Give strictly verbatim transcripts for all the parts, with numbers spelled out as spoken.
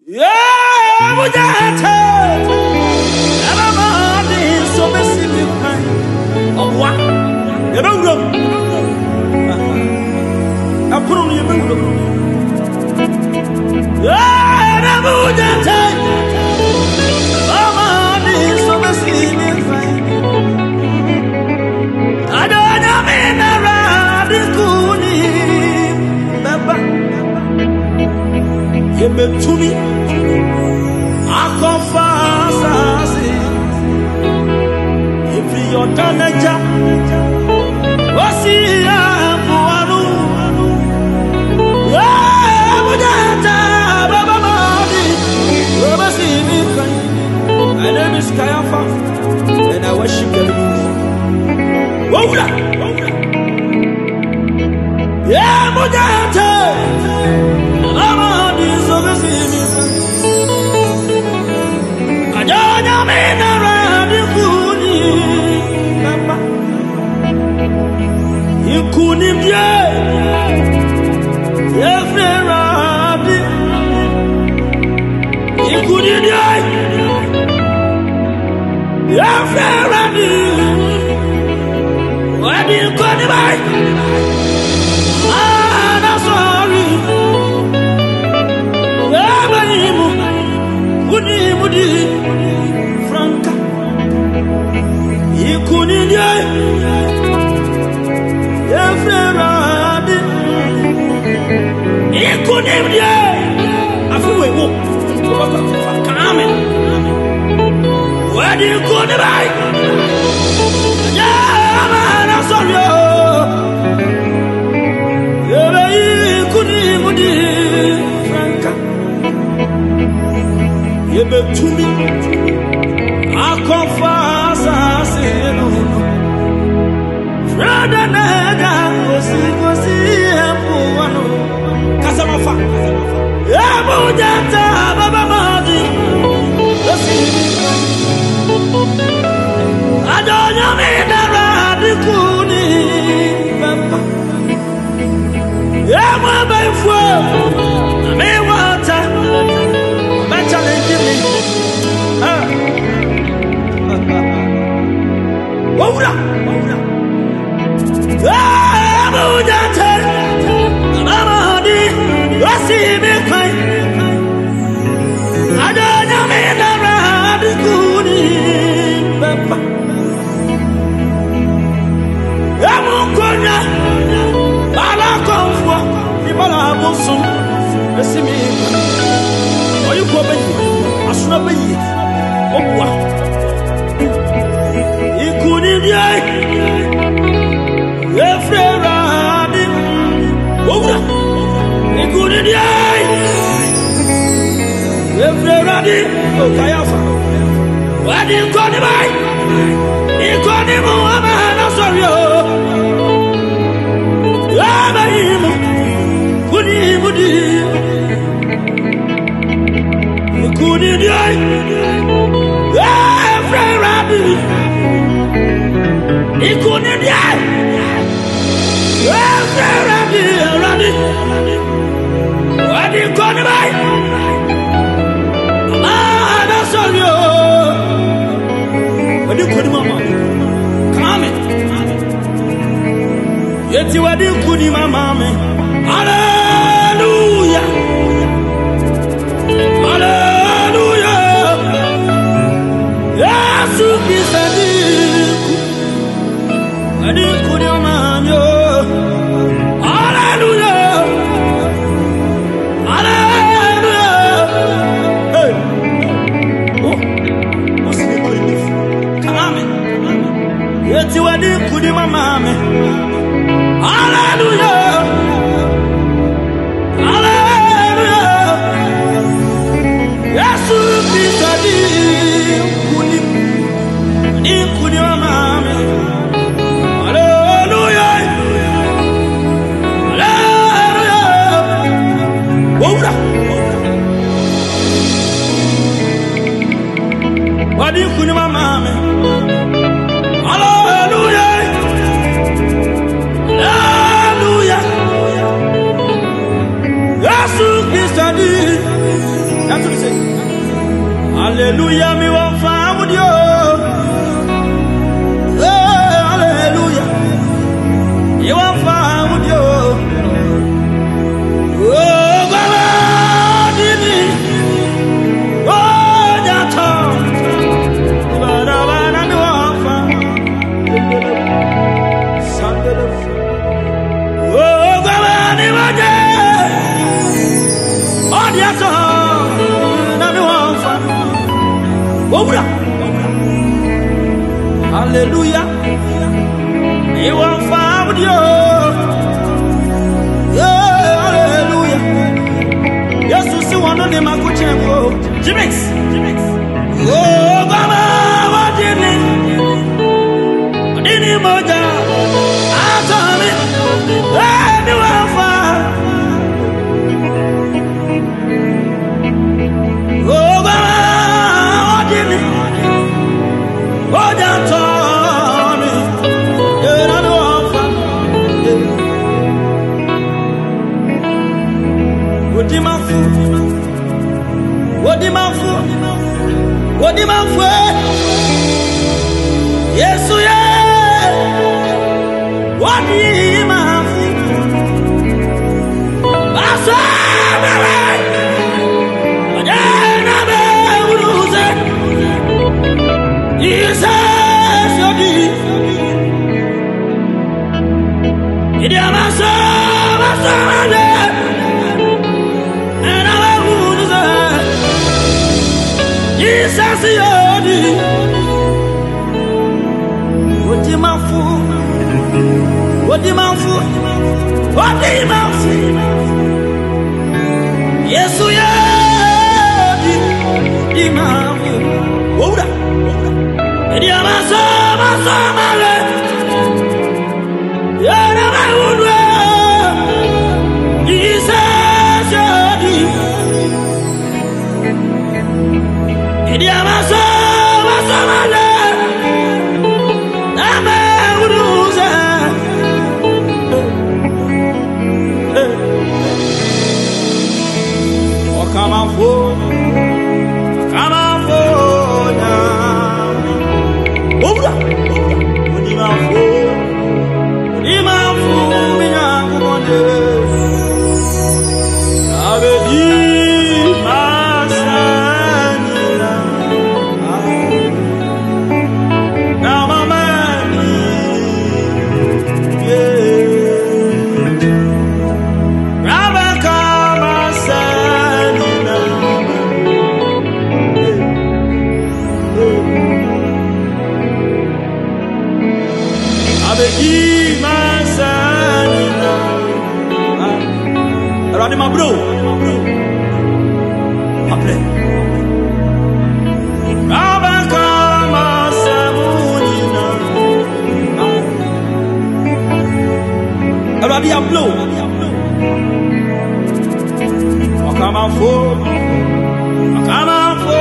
Yeah, mujata. Elamadi so besi mi kai. Owa. Ebe wuro. Apuru ni ebe wuro. Yeah, mujata. Elamadi so besi mi kai. Adonya me na radi kuni. Baba. Yebe tumi. Akonfasasi Ifi yotaneja Wasi ampuanu Yeah, mujata Baba madi Baba simi kai My name is Kayafa And I worship the Lord Wawula Yeah, mujata Baba madi Baba simi kai Ajonya mena radi kuni Baba Ikuni mje Yefre radi Ikuni mje Yefre radi Wadi kuni bai I'm sorry Baba imu Kuni mudi Franka Ikuni nye Yefreradi Ikuni nye Afiwe wo Kame Wadi ikuni bai Yamana soryo Yebe ikuni mudi Franka Yebe tumi Akonfasasi Frada nega Kosi kosi empuano Kasamafa Ebu jata Baba madi Kosi Adonya mina radi kuni Baba Emu ebe ifwe Ame wata Ame challenge me Ah Wawura Wawura Ah mujata Amadi Wasi mi kai Adonya mina radi kuni Baba Emu konya Bala konfwa Ibala abosum Wasi mi kai Oyu kwa beyi Asuna beyi Obuwa Ikuni mjai Yefreradi Wawura Ikuni mjai Yefreradi Okayafa Wadi ikoni bai Ikoni muhamana soryo Yaba imu Kuni mudi Ikuni mjai Yefreradi Ikuni mjai Yefreradi Radi Wadi ikoni bai Amana soryo Wadi ikoni mama Kame Yeti wadi ikoni mama Hallelujah Hallelujah Yesu kisadiku Wadi ikoni mama Hallelujah Hallelujah Hey Oh What's the body beef? Come on Yeti wadi ikoni mama Hallelujah Hallelujah Yesu kisadi kuni Ni kuni wa mame Hallelujah Hallelujah Wawura Wadi kuni wa mame Hallelujah Hallelujah Yesu kisadi That's what he said. Hallelujah, me want fire with you. Hallelujah, you want fire with you. Oh, God, in me. Oh, that's all. But I want to want fire. Oh, God, in my day. Oh, that's all. Let me want fire. Hallelujah. You want fire with you. Hallelujah. Yes, you see one of them. I could change. Jimmix. Oh, Baba, what did you need? Didn't you moja? I told me. Let me want fire. Oh, Baba. Oh, that's all me. Yeah, I know I'm fine. What do you want? What do you want? What do you want? Yes, yeah. What do you want? I saw it. Again, I'm a loser. Jesus, your deed. It is my soul, my soul, and I will lose. Jesus, your deed. What do you want for? What do you want for? What do you want for? Yes, we are. The man. Hold up. And you're my soul, my soul, my love. You're my own love. Jesus, you're deep. And you're my soul, my soul, my love. I'm a loser. Oh, come on, fool. Come on, fool now. Obra, Odima fo, Odima fo, minha comande. Abedi masanila, na mamani, yeah. Rabaka masanila. Abedi masanila. Rani ma bro. Après. Rabaka masamunina. Rani a bro. Akama fo. Akama fo.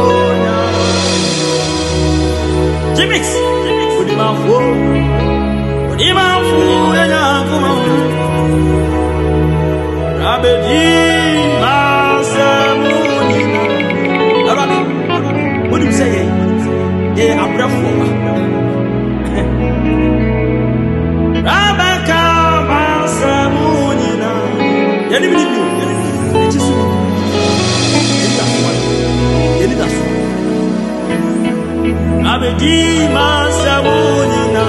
Jimmix. Odima fo. Odima fo enya kuma. Rabedi masamunina. Arabi. What do you say? Eh, abrafo. Rabaka masamunina. Yani bilibi. Echisu. Yani dasu. Rabedi masamunina.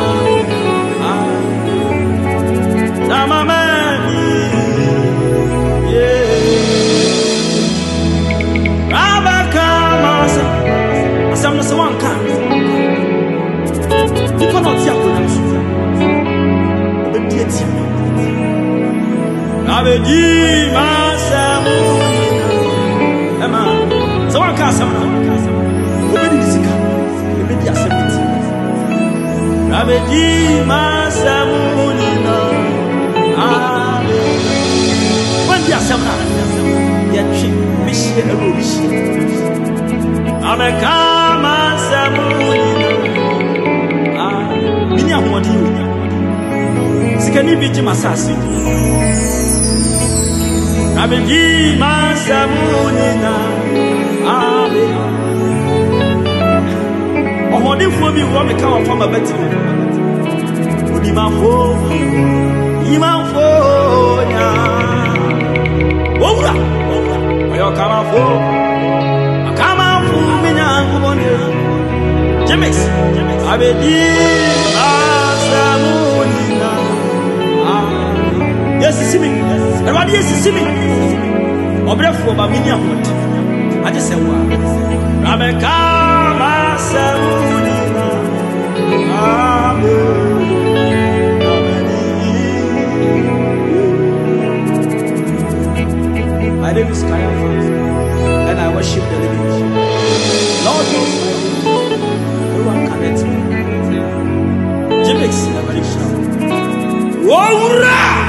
Samamani, yeah. Rabaka masa, asam na sawanka. Nipa na tia kuna nsu. Obedi eti. Rabedi masa munina. Ema, sawanka asam na. Obedi nisika. Obedi asam eti. Rabedi masa munina. When they are seven, they are cheap, Michigan, and Michigan. I'm a Kama Samuel. Ah, Minya, what do you? Sikani Biti Masasi. Abedi masamunina. Amen. Omodi fo bi wo me ka wa fama beti. Odi ma fo. Ima fo nya. Owura. Oyo kama fo. Akama fo mi nya ngobone. James. Abedi masamunina. Yes, see me. Everybody, yes, see me. Obrefo ba mini ahot. I just say what. Rameka masamunina. Amen. My name is Kaya Fans, and I worship the living God. Lord, everyone connect me. Jimmy's never shout. Whoa!